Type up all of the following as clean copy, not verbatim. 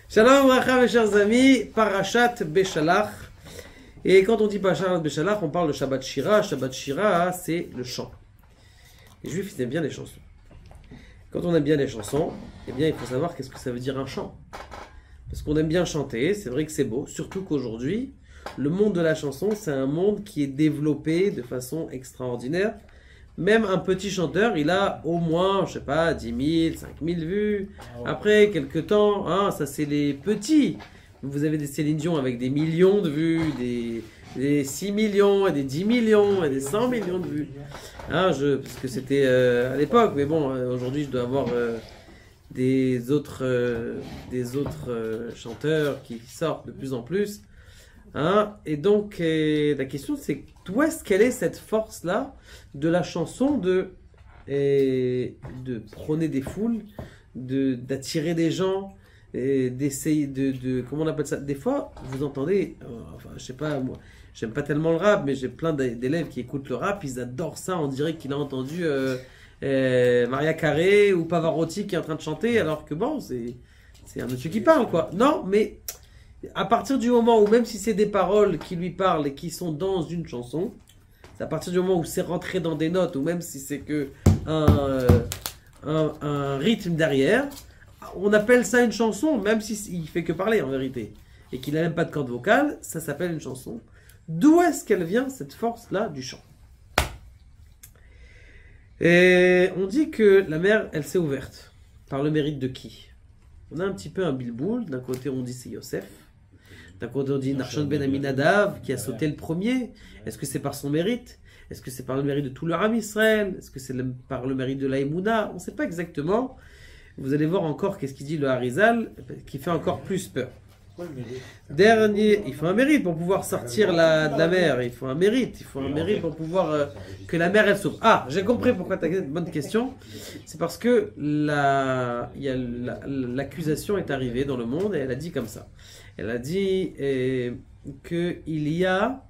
Shalom Bracha mes chers amis, Parashat Beshalach. Et quand on dit Parashat Beshalach, on parle de Shabbat Shira. Shabbat Shira, c'est le chant. Les Juifs, ils aiment bien les chansons. Quand on aime bien les chansons, eh bien il faut savoir qu'est-ce que ça veut dire un chant. Parce qu'on aime bien chanter, c'est vrai que c'est beau, surtout qu'aujourd'hui, le monde de la chanson, c'est un monde qui est développé de façon extraordinaire. Même un petit chanteur, il a au moins, je sais pas, 10 000, 5 000 vues. Après, quelques temps, hein, ça c'est les petits. Vous avez des Céline Dion avec des millions de vues, des 6 millions, et des 10 millions, et des 100 millions de vues. Hein, parce que c'était à l'époque, mais bon, aujourd'hui je dois avoir des autres chanteurs qui sortent de plus en plus. Hein, et donc, la question c'est d'où est-ce qu'elle est cette force-là de la chanson de prôner des foules, d'attirer des gens, d'essayer comment on appelle ça? Des fois, vous entendez, enfin, je sais pas, moi, j'aime pas tellement le rap, mais j'ai plein d'élèves qui écoutent le rap, ils adorent ça, on dirait qu'il a entendu Maria Carey ou Pavarotti qui est en train de chanter, alors que bon, c'est un monsieur qui parle, quoi. Non, mais à partir du moment où, même si c'est des paroles qui lui parlent et qui sont dans une chanson, c'est à partir du moment où c'est rentré dans des notes, ou même si c'est que un rythme derrière, on appelle ça une chanson, même s'il fait que parler en vérité, et qu'il n'a même pas de corde vocale, ça s'appelle une chanson. D'où est-ce qu'elle vient, cette force-là du chant? Et on dit que la mer, elle s'est ouverte. Par le mérite de qui? On a un petit peu un bilboul. D'un côté, on dit c'est Yosef. D'un côté, on dit Nachshon ben Aminadav qui a sauté le premier. Est-ce que c'est par son mérite? Est-ce que c'est par le mérite de tout le Ram Israël? Est-ce que c'est par le mérite de l'Aïmouna? On ne sait pas exactement. Vous allez voir encore qu'est-ce qu'il dit le Harizal, qui fait encore plus peur. Dernier, il faut un mérite pour pouvoir sortir de la mer. Il faut un mérite. Il faut un mérite pour pouvoir que la mer elle s'ouvre. Ah, j'ai compris pourquoi tu as une bonne question. C'est parce que l'accusation est arrivée dans le monde et elle a dit comme ça. Elle a dit que il y a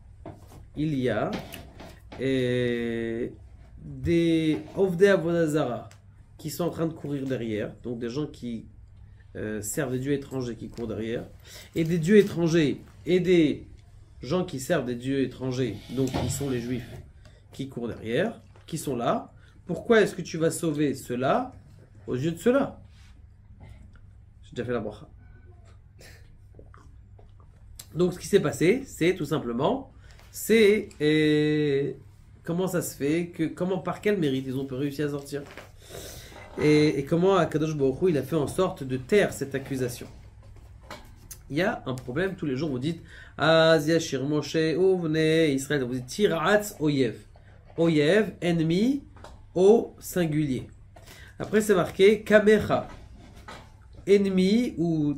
des Ovdei Avodah Zara qui sont en train de courir derrière, donc des gens qui servent des dieux étrangers qui courent derrière, et des dieux étrangers et des gens qui servent des dieux étrangers, donc qui sont les juifs, qui courent derrière, qui sont là. Pourquoi est-ce que tu vas sauver ceux-là aux yeux de ceux-là? J'ai déjà fait la bracha. Donc ce qui s'est passé, c'est tout simplement, comment ça se fait, par quel mérite ils ont réussi à sortir, et comment Akadosh Baruch Hu, il a fait en sorte de taire cette accusation. Il y a un problème, tous les jours vous dites Az Yashir Moshe Uvne Israël, vous dites Tiratz Oyev, Oyev, ennemi au singulier. Après c'est marqué Kamecha, ennemi ou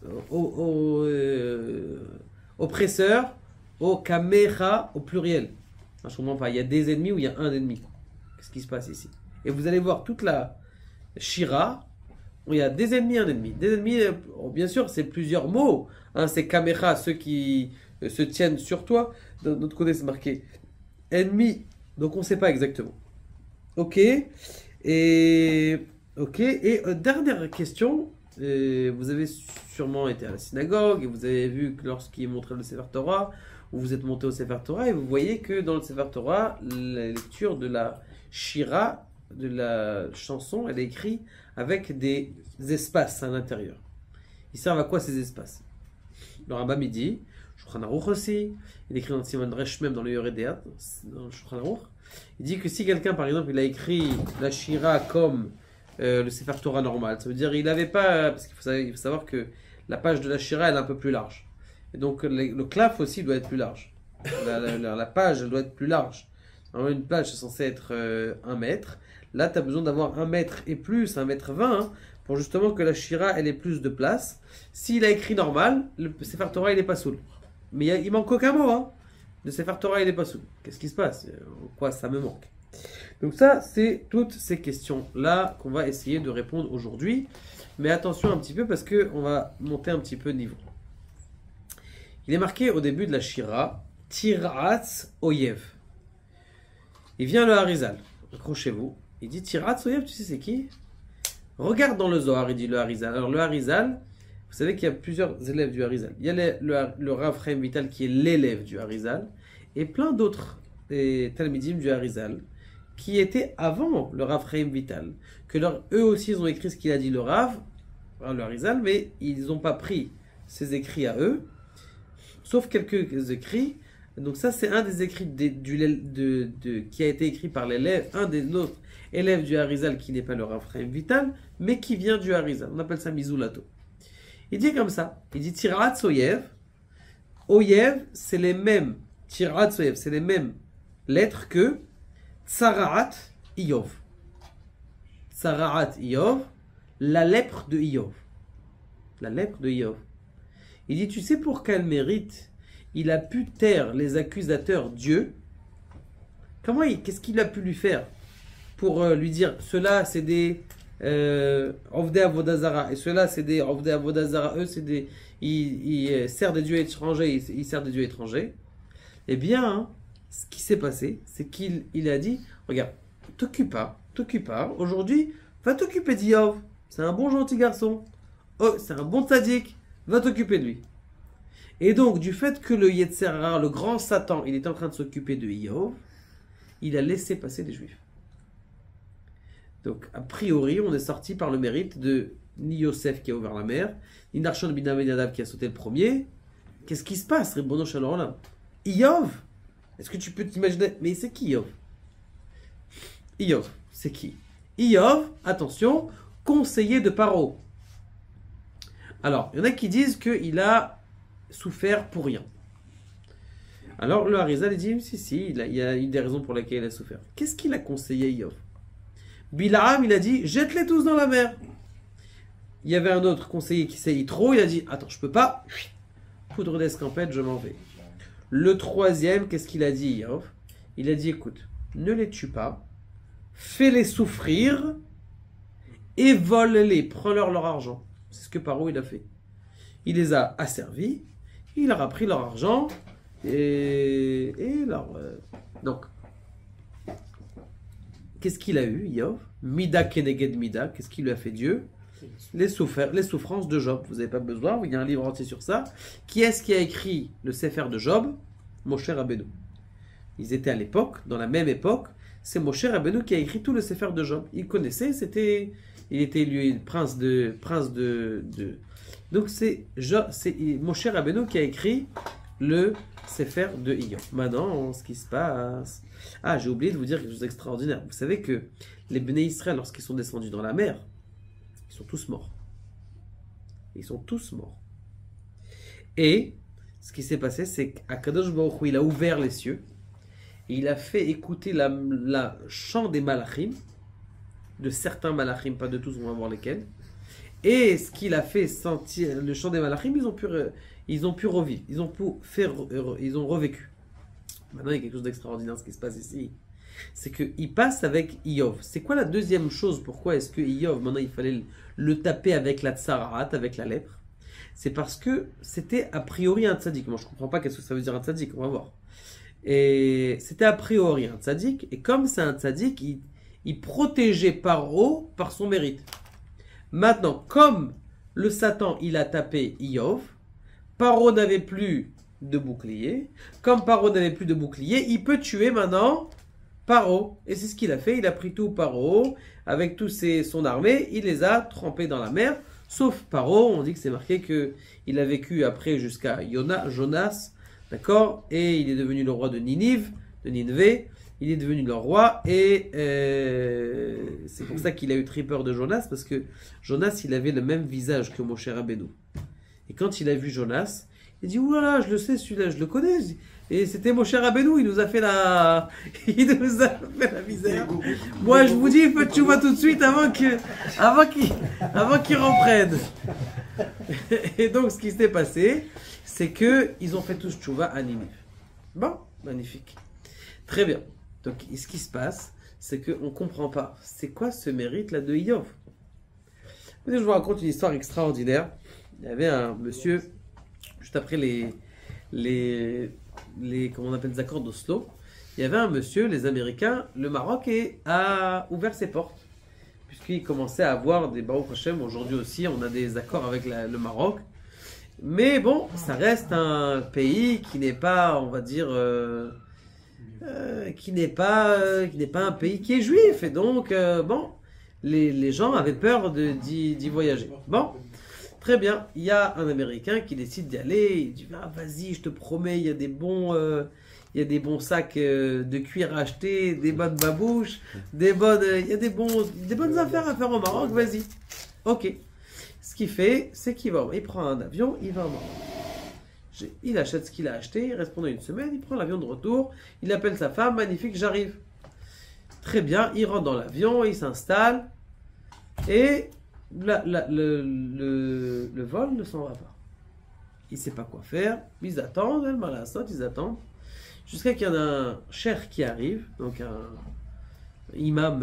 oppresseur, au Kamecha au pluriel. Je comprends pas, il y a des ennemis ou il y a un ennemi. Qu'est-ce qui se passe ici? Et vous allez voir toute la Shira, où il y a des ennemis, un ennemi. Des ennemis, bien sûr, c'est plusieurs mots. Hein, c'est Kamecha, ceux qui se tiennent sur toi. De notre côté, c'est marqué ennemi. Donc on ne sait pas exactement. Ok. Et dernière question. Vous avez sûrement été à la synagogue et vous avez vu que lorsqu'il est montré le Sefer Torah, ou vous êtes monté au Sefer Torah et vous voyez que dans le Sefer Torah, la lecture de la Shira, de la chanson, elle est écrite avec des espaces à l'intérieur. Ils servent à quoi ces espaces? Le Rambam il dit, Shulchan Aruch aussi, il écrit dans Simon Resh, même dans le Yoredéat, dans le Shulchan Aruch, il dit que si quelqu'un par exemple il a écrit la Shira comme le Sefer Torah normal, ça veut dire il n'avait pas, parce qu'il faut savoir que la page de la Shira elle est un peu plus large, et donc le claf aussi doit être plus large, la page elle doit être plus large. Alors une page c'est censé être 1 mètre, là tu as besoin d'avoir 1 mètre et plus, 1 mètre 20, hein, pour justement que la Shira elle ait plus de place. S'il a écrit normal, le Sefer Torah il est pas soul, mais il manque aucun mot, hein. Le Sefer Torah il est pas soul. Qu'est-ce qui se passe? Quoi ça me manque? Donc ça, c'est toutes ces questions-là qu'on va essayer de répondre aujourd'hui. Mais attention un petit peu parce qu'on va monter un petit peu de niveau. Il est marqué au début de la Shira, Tiratz Oyev. Il vient le Harizal, accrochez-vous. Il dit Tiratz Oyev, tu sais c'est qui? Regarde dans le Zohar, il dit le Harizal. Alors le Harizal, Vous savez qu'il y a plusieurs élèves du Harizal. Il y a le Rav Chaim Vital qui est l'élève du Harizal, et plein d'autres Talmidim du Harizal qui étaient avant le Rav Chaim Vital. Eux aussi, ils ont écrit ce qu'il a dit le Rav, le Harizal, mais ils n'ont pas pris ses écrits à eux, sauf quelques écrits. Donc ça, c'est un des écrits qui a été écrit par l'élève, un des autres élèves du Harizal qui n'est pas le Rav Chaim Vital, mais qui vient du Harizal. On appelle ça Mizulato. Il dit comme ça, il dit Tirat Soyev. Oyev, c'est les mêmes, Tirat Soyev, c'est les mêmes lettres que Tsaraat Iyov. Tsaraat Iyov, la lèpre de Iyov. La lèpre de Iyov. Il dit, tu sais pour quel mérite il a pu taire les accusateurs Dieu? Qu'est-ce qu'il a pu lui faire pour lui dire, ceux-là c'est des Ovdei Avodazara, et ceux-là c'est des Ovdei Avodazara, eux c'est des, ils servent des dieux étrangers, ils servent des dieux étrangers. Eh bien, hein, ce qui s'est passé, c'est qu'il a dit, regarde, t'occupe pas, aujourd'hui, va t'occuper d'Iyov, c'est un bon gentil garçon, oh, c'est un bon tzaddik, va t'occuper de lui. Et donc, du fait que le Yetzer Hara, le grand Satan, il était en train de s'occuper de Iyov, il a laissé passer des Juifs. Donc, a priori, on est sorti par le mérite de ni Yosef qui a ouvert la mer, ni Narshon bin Aminadab qui a sauté le premier. Qu'est-ce qui se passe, Ribono Shel Olam? Iyov? Est-ce que tu peux t'imaginer? Mais c'est qui Iyov? Iyov, c'est qui? Iyov, attention, conseiller de Paro. Alors, il y en a qui disent qu'il a souffert pour rien. Alors, le Harizal dit, si, il y a une des raisons pour lesquelles il a souffert. Qu'est-ce qu'il a conseillé Iyov? Bilaam, il a dit, jette-les tous dans la mer. Il y avait un autre conseiller qui s'est trop, il a dit, attends, je peux pas, poudre d'escampette, je m'en vais. Le troisième, qu'est-ce qu'il a dit Iyov? Il a dit, écoute, ne les tue pas, fais-les souffrir et vole-les, prends-leur leur argent. C'est ce que Paro il a fait. Il les a asservis, il leur a pris leur argent et donc qu'est-ce qu'il a eu Iyov? Mida keneged mida, qu'est-ce qu'il lui a fait Dieu? Les souffrances de Job. Vous n'avez pas besoin, il y a un livre entier sur ça. Qui est-ce qui a écrit le Sefer de Job? Moshe Rabbeinu. Ils étaient à l'époque, dans la même époque, c'est Moshe Rabbeinu qui a écrit tout le Sefer de Job. Il connaissait, il était lui prince de. Donc c'est Moshe Rabbeinu qui a écrit le Sefer de Iyov. Maintenant, ce qui se passe. Ah, j'ai oublié de vous dire quelque chose d'extraordinaire. Vous savez que les Bnei Israël, lorsqu'ils sont descendus dans la mer, ils sont tous morts. Ils sont tous morts. Et ce qui s'est passé, c'est qu'Akadosh Baruch Hu, il a ouvert les cieux et il a fait écouter la chant des malachim, de certains malachim, pas de tous, on va voir lesquels. Et ce qu'il a fait sentir le chant des malachim, ils ont pu revivre, ils ont revécu. Maintenant, il y a quelque chose d'extraordinaire, ce qui se passe ici. C'est qu'il passe avec Iyov. C'est quoi la deuxième chose? Pourquoi est-ce que Iyov, maintenant, il fallait le taper avec la tsaraat, avec la lèpre? C'est parce que c'était a priori un tzaddik. Moi, je ne comprends pas qu'est-ce que ça veut dire un tzaddik, on va voir. Et c'était a priori un tzaddik, et comme c'est un tzaddik, il protégeait Paro par son mérite. Maintenant, comme le Satan, il a tapé Iyov, Paro n'avait plus de bouclier. Comme Paro n'avait plus de bouclier, il peut tuer maintenant Paro. Et c'est ce qu'il a fait. Il a pris tout Paro, avec son armée, il les a trempés dans la mer. Sauf Paro, on dit que c'est marqué qu'il a vécu après jusqu'à Jonas, d'accord? Et il est devenu le roi de Ninive, de Nineveh. Il est devenu leur roi et c'est pour ça qu'il a eu très peur de Jonas, parce que Jonas, il avait le même visage que Moshe Rabbeinu. Et quand il a vu Jonas, il dit, oulala, je le sais, celui-là, je le connais. Et c'était Moshe Rabbeinu, il nous a fait la misère. Moi, je vous dis, faites tchouva tout de suite avant qu'il reprenne. Et donc, ce qui s'est passé, c'est qu'ils ont fait tous tchouva à Ninive. Bon, magnifique. Très bien. Donc, ce qui se passe, c'est qu'on ne comprend pas. C'est quoi ce mérite-là de Iyov? Je vous raconte une histoire extraordinaire. Il y avait un monsieur, juste après comment on appelle les accords d'Oslo, il y avait un monsieur, les Américains, le Maroc a ouvert ses portes puisqu'il commençait à avoir des Baruch Hashem. Aujourd'hui aussi, on a des accords avec le Maroc. Mais bon, ça reste un pays qui n'est pas, on va dire, qui n'est pas un pays qui est juif. Et donc, bon, les gens avaient peur d'y voyager. Bon, très bien. Il y a un Américain qui décide d'y aller. Il dit, ah, vas-y, je te promets, il y a des bons sacs de cuir à acheter, des bonnes babouches, il y a des bonnes affaires à faire au Maroc. Vas-y. Ok. Ce qu'il fait, c'est qu'il prend un avion, il va au Maroc. Il achète ce qu'il a acheté, il reste pendant une semaine, il prend l'avion de retour, il appelle sa femme, magnifique, j'arrive. Très bien, il rentre dans l'avion, il s'installe, et le vol ne s'en va pas. Il ne sait pas quoi faire, ils attendent, ils attendent, jusqu'à qu'il y en a un cheikh qui arrive, donc un imam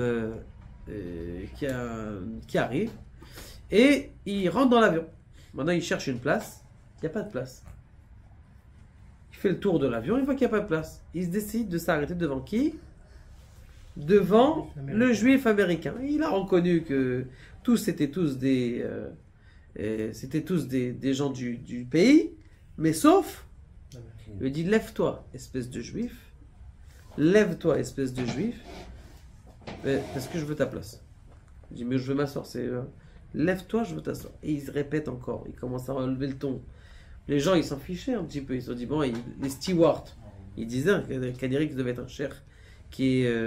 qui arrive, et il rentre dans l'avion. Maintenant, il cherche une place. Il n'y a pas de place. Il fait le tour de l'avion. Il voit qu'il n'y a pas de place. Il décide de s'arrêter devant qui? Devant le juif américain. Il a reconnu que c'était tous des gens du pays. Mais sauf, il lui dit, lève-toi, espèce de juif. Lève-toi, espèce de juif. Parce que je veux ta place. Il dit, mais je veux m'asseoir. Lève-toi, je veux t'asseoir. Et il se répète encore. Il commence à relever le ton. Les gens, ils s'en fichaient un petit peu. Ils se sont dit, bon, les stewards, ils disaient qu'Adéric devait être un cher qui est...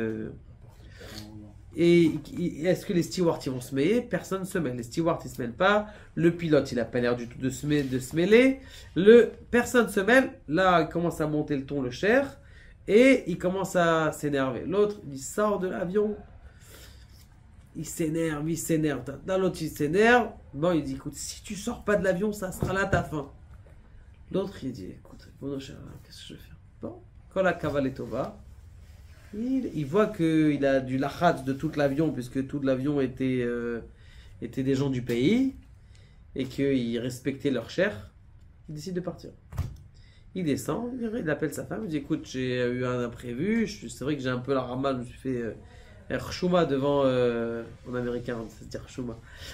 Et est-ce que les stewards, ils vont se mêler? Personne ne se mêle. Les stewards, ils ne se mêlent pas. Le pilote, il n'a pas l'air du tout de se mêler. Personne ne se mêle. Là, il commence à monter le ton, le cher. Et il commence à s'énerver. L'autre, il sort de l'avion. Il s'énerve. Là, l'autre, il s'énerve. Bon, il dit, écoute, si tu sors pas de l'avion, ça sera là ta fin. L'autre, il dit, écoute, bon, cher, qu'est-ce que je vais faire? Bon, quand la cavale est au bas, il voit qu'il a du lachatz de tout l'avion, puisque tout l'avion était des gens du pays, et qu'ils respectaient leur chair. Il décide de partir. Il descend, il appelle sa femme, il dit, écoute, j'ai eu un imprévu, c'est vrai que j'ai un peu la rama, je me suis fait... Rchouma devant en américain, ça se dit Rchouma.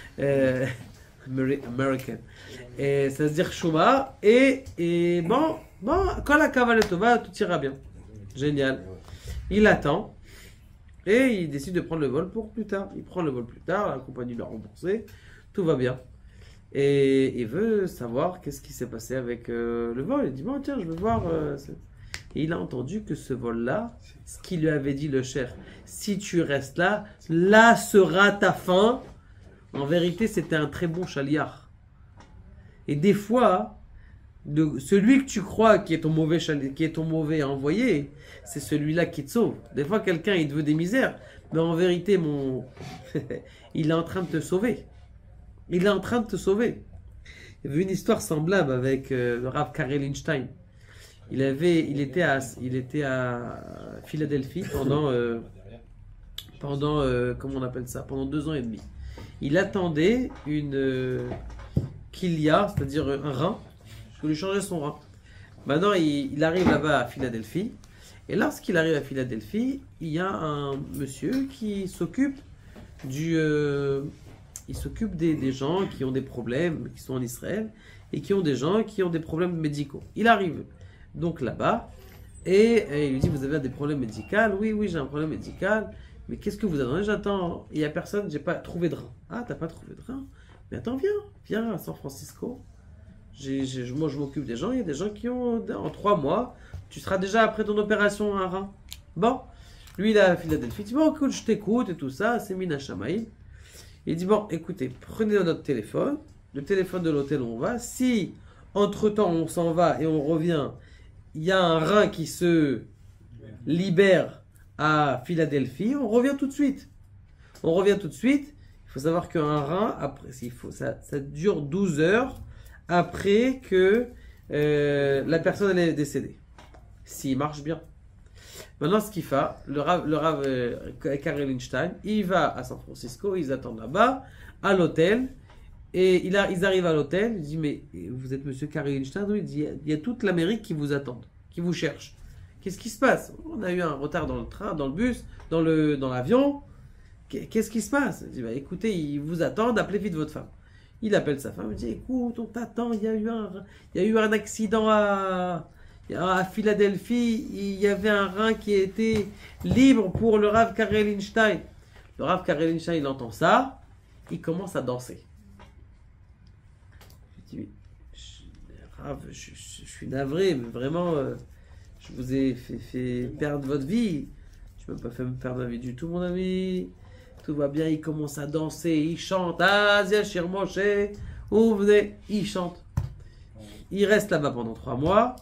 American. Et ça se dit Rchouma. Et bon, quand la cavale est au bas, tout ira bien. Génial. Il attend. Et il décide de prendre le vol pour plus tard. Il prend le vol plus tard, la compagnie l'a remboursé. Tout va bien. Et il veut savoir qu'est-ce qui s'est passé avec le vol. Il dit, bon, tiens, je veux voir... Et il a entendu que ce vol-là, ce qu'il lui avait dit le cher, si tu restes là, là sera ta fin. En vérité, c'était un très bon chaliard. Et des fois, celui que tu crois qui est ton mauvais envoyé, c'est celui-là qui te sauve. Des fois, quelqu'un, il te veut des misères, mais en vérité, il est en train de te sauver. Il est en train de te sauver. Il y avait une histoire semblable avec le Rav Karel Einstein. Il était à Philadelphie pendant comment on appelle ça, pendant 2 ans et demi. Il attendait une kilia, c'est-à-dire un rein, pour lui changer son rein. Maintenant, il arrive là-bas à Philadelphie, et lorsqu'il arrive à Philadelphie, il y a un monsieur qui s'occupe des gens qui ont des problèmes, qui sont en Israël, et qui ont des gens qui ont des problèmes médicaux. Il arrive donc là-bas, et il lui dit, vous avez des problèmes médicaux? Oui, j'ai un problème médical, mais qu'est-ce que vous attendez? J'attends, il n'y a personne, j'ai pas trouvé de rein. Ah, t'as pas trouvé de rein? Mais attends, viens à San Francisco. Moi, je m'occupe des gens, il y a des gens qui ont, en 3 mois, tu seras déjà après ton opération un rein. Bon, lui, il est à Philadelphie, il dit, bon, écoute, je t'écoute et tout ça, c'est Mina Shamaï. Il dit, bon, écoutez, prenez notre téléphone, le téléphone de l'hôtel où on va, si, entre-temps, on s'en va et on revient, il y a un rein qui se libère à Philadelphie, on revient tout de suite. Il faut savoir qu'un rein, après, ça dure 12 heures après que la personne elle est décédée. S'il marche bien. Maintenant, ce qu'il fait, le Rav Karel Einstein, il va à San Francisco, ils attendent là-bas, à l'hôtel. Et ils arrivent à l'hôtel, il dit, mais vous êtes monsieur Karel Einstein? Il dit, il y a toute l'Amérique qui vous attend, qui vous cherche. Qu'est-ce qui se passe? On a eu un retard dans le train, dans le bus, dans l'avion. Qu'est-ce qui se passe? Il dit, bah, écoutez, ils vous attendent, appelez vite votre femme. Il appelle sa femme, il dit, écoute, on t'attend, il y a eu un accident à Philadelphie, il y avait un rein qui était libre pour le Rav Karelinstein. Le Rav Karelinstein, il entend ça, il commence à danser. Je dis, Rav, je suis navré, mais vraiment, je vous ai fait perdre votre vie. Je ne peux pas fait me perdre ma vie du tout, mon ami. Tout va bien, il commence à danser, il chante. Asia Shir Moshe, où venez, il chante. Il reste là-bas pendant 3 mois.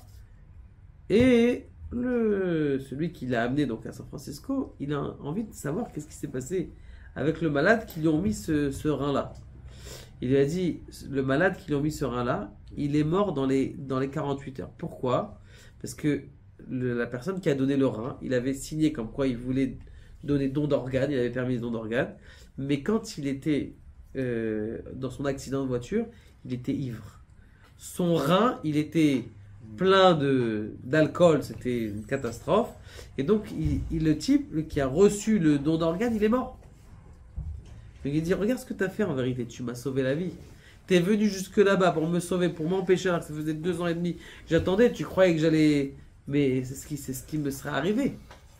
Et celui qui l'a amené donc à San Francisco, il a envie de savoir qu'est-ce qui s'est passé avec le malade qui lui ont mis ce rein-là. Il lui a dit, le malade qui lui ont mis ce rein-là, il est mort dans les 48 heures. Pourquoi? Parce que la personne qui a donné le rein, il avait signé comme quoi il voulait donner don d'organes, il avait permis le don d'organes, mais quand il était dans son accident de voiture, il était ivre. Son rein, il était plein d'alcool, c'était une catastrophe, et donc le type qui a reçu le don d'organes, il est mort. Donc il dit, regarde ce que tu as fait en vérité, tu m'as sauvé la vie. Tu es venu jusque là-bas pour me sauver, pour m'empêcher, alors que ça faisait 2 ans et demi. J'attendais, tu croyais que j'allais... Mais c'est ce qui me serait arrivé.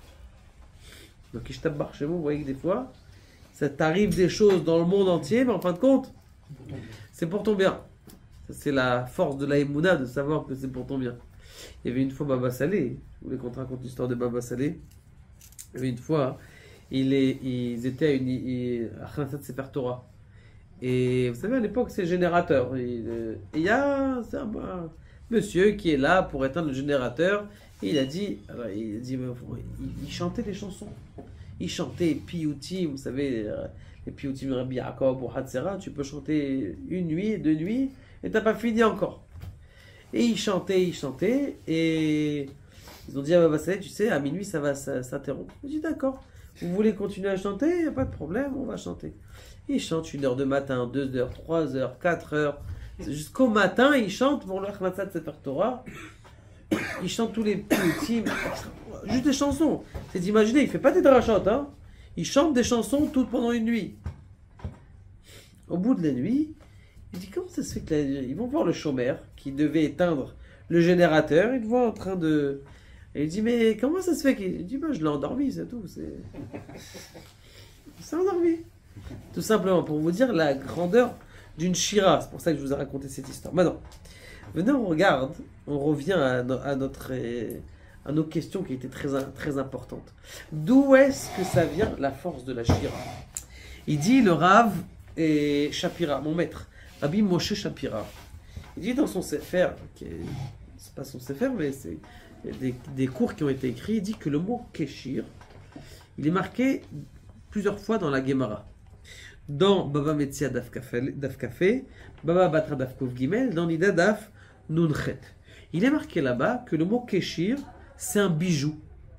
Donc, je tape chez vous, vous voyez que des fois, ça t'arrive des choses dans le monde entier, mais en fin de compte, c'est pour ton bien. Ça, c'est la force de l'Aïmouna de savoir que c'est pour ton bien. Il y avait une fois Baba Salé, vous voulez qu'on te raconte l'histoire de Baba Salé? Il y avait une fois, ils étaient à Khanasat Sefer Torah. Et vous savez, à l'époque, c'est générateur. Et il y a un monsieur qui est là pour éteindre le générateur. Et il a dit, il chantait des chansons. Il chantait Piyutim, vous savez, les Piyutim de Rabbi Yaakov ou Hatzera. Tu peux chanter 1 nuit, 2 nuits, et t'as pas fini encore. Et il chantait. Et ils ont dit à Baba Salé, tu sais, à minuit, ça va s'interrompre. Il dit, d'accord. Vous voulez continuer à chanter? Il n'y a pas de problème, on va chanter. Il chante 1 heure de matin, 2 heures, 3 heures, 4 heures. Jusqu'au matin, il chante pour le Khanasat Sefer Torah. Il chante tous les petits, juste des chansons. C'est d'imaginer, il ne fait pas des drachot, hein. Il chante des chansons toutes pendant une nuit. Au bout de la nuit, il dit, comment ça se fait qu'ils vont voir le chômeur qui devait éteindre le générateur. Il le voit en train de... Et il dit, mais comment ça se fait qu'il dit, je l'ai endormi, c'est tout. C'est endormi. Tout simplement, pour vous dire la grandeur d'une shira. C'est pour ça que je vous ai raconté cette histoire. Maintenant, venez, on regarde, on revient à nos questions qui étaient très importantes. D'où est-ce que ça vient la force de la shira? Il dit, le Rav et Shapira, mon maître, Rabbi Moshe Shapira, il dit dans son sefer, c'est pas son sefer, mais c'est des cours qui ont été écrits, il dit que le mot Keshir, il est marqué plusieurs fois dans la Gemara. Dans Baba Metzia Daf Kafé, Baba Batra Daf Kuf Gimel, dans Nida Daf Nunchet. Il est marqué là-bas que le mot Keshir, c'est un bijou.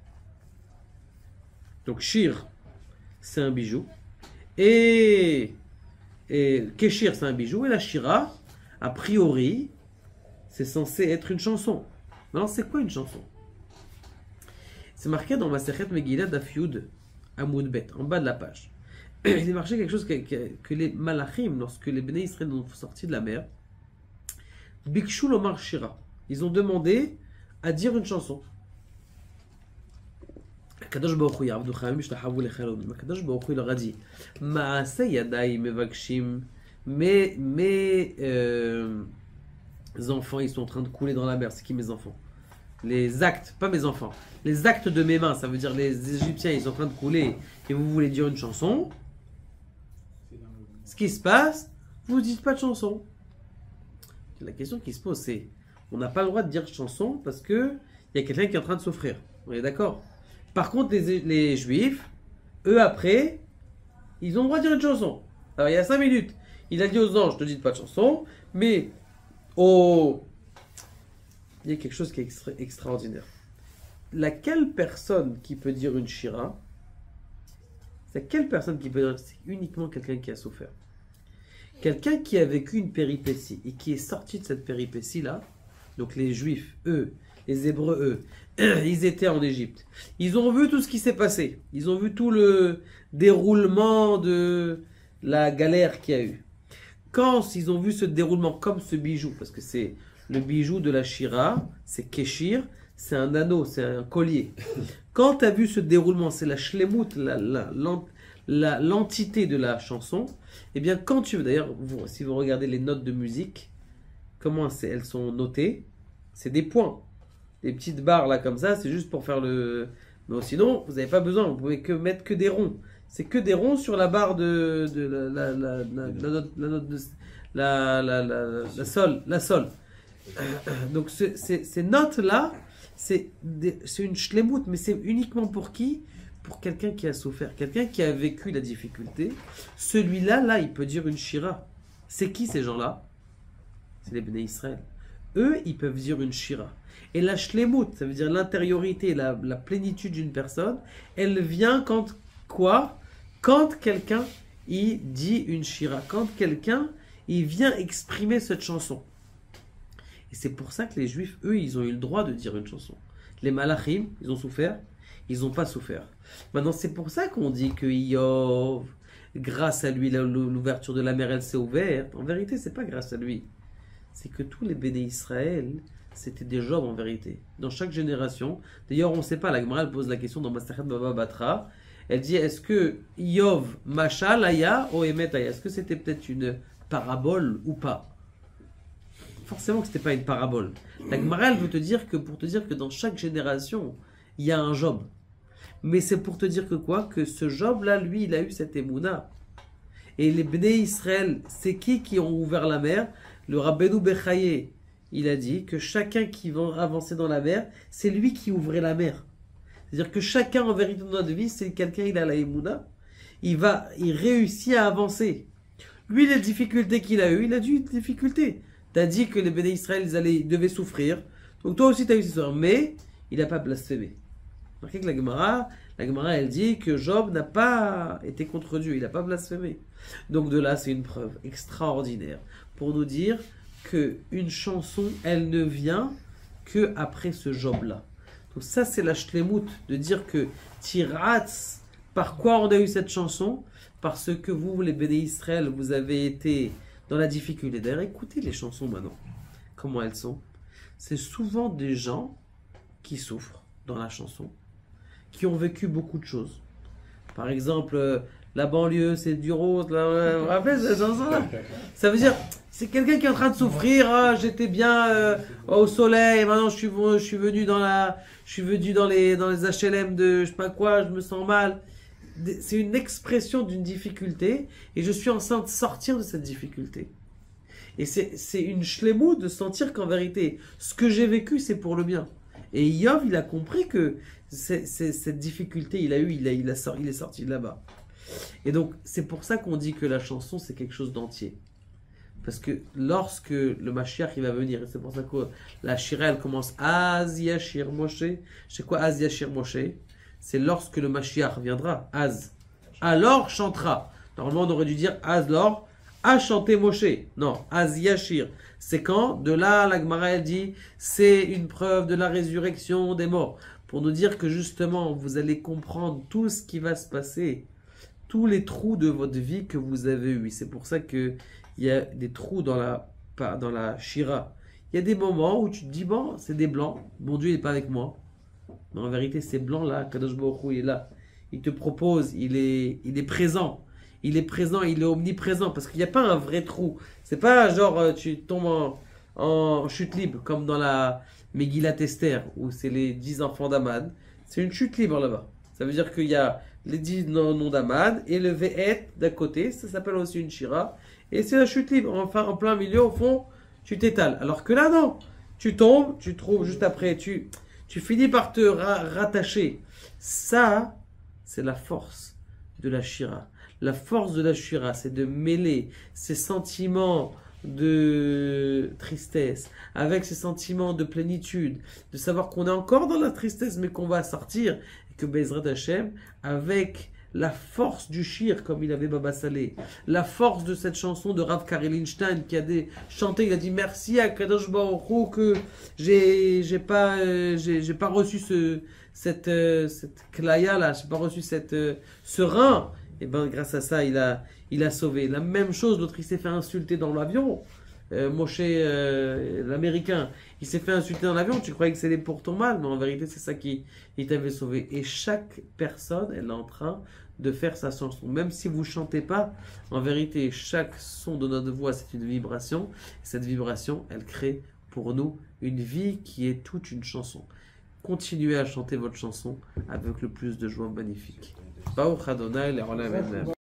Donc Shir, c'est un bijou. Et Keshir, c'est un bijou. Et la Shira, a priori, c'est censé être une chanson. Alors, c'est quoi une chanson? C'est marqué dans Masechet Megillah Daf Yud Amud Bet, en bas de la page. Il est marqué quelque chose que les Malachim, lorsque les Bnei Israël sont sortis de la mer, Bikshu Lomar Shira, ils ont demandé à dire une chanson. Kadosh Baruch Hu Ya'avdu Chayim Yishtachavu Lechalom. Kadosh Baruch Hu leur a dit, Ma'aseh Yadai Mevakshim, mes enfants, ils sont en train de couler dans la mer. C'est qui mes enfants? Les actes, pas mes enfants. Les actes de mes mains, ça veut dire les Égyptiens, ils sont en train de couler et vous voulez dire une chanson. Ce qui se passe, vous ne dites pas de chanson. La question qui se pose, c'est, on n'a pas le droit de dire chanson parce que il y a quelqu'un qui est en train de souffrir. On est d'accord? Par contre, les Juifs, eux après, ils ont le droit de dire une chanson. Alors il y a 5 minutes, il a dit aux anges, ne dites pas de chanson, mais il y a quelque chose qui est extraordinaire. Laquelle personne qui peut dire une shira? C'est quelle personne qui peut dire? C'est uniquement quelqu'un qui a souffert. Quelqu'un qui a vécu une péripétie et qui est sorti de cette péripétie-là, Donc les Juifs, eux, les Hébreux, eux, ils étaient en Égypte. Ils ont vu tout ce qui s'est passé. Ils ont vu tout le déroulement de la galère qu'il y a eu. Quand ils ont vu ce déroulement comme ce bijou, parce que c'est le bijou de la Shira, c'est Késhir, c'est un anneau, c'est un collier. Quand tu as vu ce déroulement, c'est la shlemut, l'entité de la chanson, eh bien quand tu veux, d'ailleurs, si vous regardez les notes de musique, comment elles sont notées, c'est des points. Des petites barres là comme ça, c'est juste pour faire le... Mais sinon, vous n'avez pas besoin, vous pouvez mettre que des ronds. C'est que des ronds sur la barre de la sol. Donc ces notes-là, c'est une shlemut, mais c'est uniquement pour qui? Pour quelqu'un qui a souffert, quelqu'un qui a vécu la difficulté. Celui-là, là, il peut dire une shira. C'est qui ces gens-là? C'est les Bnei Israël. Eux, ils peuvent dire une shira. Et la shlemut, ça veut dire l'intériorité, la plénitude d'une personne, elle vient quand quoi? Quand quelqu'un, il dit une shira. Quand quelqu'un, il vient exprimer cette chanson. Et c'est pour ça que les Juifs, eux, ils ont eu le droit de dire une chanson. Les Malachim, ils ont souffert, ils n'ont pas souffert. Maintenant, c'est pour ça qu'on dit que Yov, grâce à lui, l'ouverture de la mer, elle s'est ouverte. En vérité, c'est pas grâce à lui. C'est que tous les béné Israël, c'était des Job en vérité. Dans chaque génération. D'ailleurs, on ne sait pas, la Gemara, elle pose la question dans Masachet Baba Batra. Elle dit, est-ce que Yov, Mashal, Aya, ou Emet, Aya, est-ce que c'était peut-être une parabole ou pas? Forcément que ce n'était pas une parabole. La Gemara, elle veut te dire que, pour te dire que dans chaque génération, il y a un Job. Mais c'est pour te dire que quoi? Que ce Job-là, lui, il a eu cette émouna. Et les Bnei Israël, c'est qui ont ouvert la mer? Le Rabbeinu Bechaye, il a dit que chacun qui va avancer dans la mer, c'est lui qui ouvrait la mer. C'est-à-dire que chacun, en vérité, dans notre vie, c'est quelqu'un, il a la émouna, il réussit à avancer. Lui, les difficultés qu'il a eues, il a eu des difficultés. Tu as dit que les Bnei Israël, ils devaient souffrir. Donc toi aussi, tu as eu ces souffrances. Mais il n'a pas blasphémé. Remarquez que la Gemara, elle dit que Job n'a pas été contre Dieu. Il n'a pas blasphémé. Donc de là, c'est une preuve extraordinaire pour nous dire qu'une chanson, elle ne vient que après ce Job-là. Donc ça, c'est la shlemut de dire que Tiratz, par quoi on a eu cette chanson? Parce que vous, les Béné Israël, vous avez été dans la difficulté. D'ailleurs, écoutez les chansons maintenant. Comment elles sont? C'est souvent des gens qui souffrent dans la chanson, qui ont vécu beaucoup de choses. Par exemple, la banlieue, c'est du rose. Vous vous rappelez cette chanson? Ça veut dire, c'est quelqu'un qui est en train de souffrir. Ah, j'étais bien au soleil, et maintenant je suis venu dans les HLM de je sais pas quoi, je me sens mal. C'est une expression d'une difficulté et je suis en train de sortir de cette difficulté. Et c'est une shlemut de sentir qu'en vérité, ce que j'ai vécu, c'est pour le bien. Et Yov, il a compris que cette difficulté, il est sorti de là-bas. Et donc, c'est pour ça qu'on dit que la chanson, c'est quelque chose d'entier. Parce que lorsque le Mashiach, il va venir, et c'est pour ça que la Shira, elle commence Az Yashir Moshe. C'est quoi Az Yashir Moshe? C'est lorsque le Mashiach viendra, Az. Alors chantera. Normalement, on aurait dû dire Az lor, a chanté Moshe. Non, Az Yashir. C'est quand? De là, la Gemara, elle dit, c'est une preuve de la résurrection des morts. Pour nous dire que justement, vous allez comprendre tout ce qui va se passer, tous les trous de votre vie que vous avez eus. C'est pour ça qu'il y a des trous dans la Shira. Il y a des moments où tu te dis, bon, c'est des blancs, mon Dieu, il n'est pas avec moi. Mais en vérité, ces blancs-là, Kadosh Baruch Hu, il est là. Il te propose, il est présent. Il est présent, il est omniprésent. Parce qu'il n'y a pas un vrai trou. C'est pas genre, tu tombes en chute libre, comme dans la Megillat Esther, où c'est les 10 enfants d'Aman. C'est une chute libre là-bas. Ça veut dire qu'il y a les 10 noms d'Aman, et le Ve'et d'à côté, ça s'appelle aussi une Shira. Et c'est la chute libre. Enfin, en plein milieu, au fond, tu t'étales. Alors que là, non. Tu tombes, tu trouves juste après, tu finis par te rattacher. Ça, c'est la force de la Shira. La force de la Shira, c'est de mêler ces sentiments de tristesse avec ces sentiments de plénitude, de savoir qu'on est encore dans la tristesse, mais qu'on va sortir, et que Bezrat Hashem, avec la force du shir, comme il avait Baba Saleh, la force de cette chanson de Rav Karelinstein qui a chanté, il a dit merci à Kadosh Baruch Hu que j'ai pas reçu cette klaya là, j'ai pas reçu ce rein. Et ben grâce à ça, il a sauvé. La même chose, l'autre il s'est fait insulter dans l'avion. Moshe, l'américain, il s'est fait insulter dans l'avion, tu croyais que c'était pour ton mal, mais en vérité c'est ça qui t'avait sauvé. Et chaque personne, elle est en train de faire sa chanson. Même si vous chantez pas, en vérité, chaque son de notre voix, c'est une vibration. Et cette vibration, elle crée pour nous une vie qui est toute une chanson. Continuez à chanter votre chanson avec le plus de joie magnifique. Baruch Adonai, les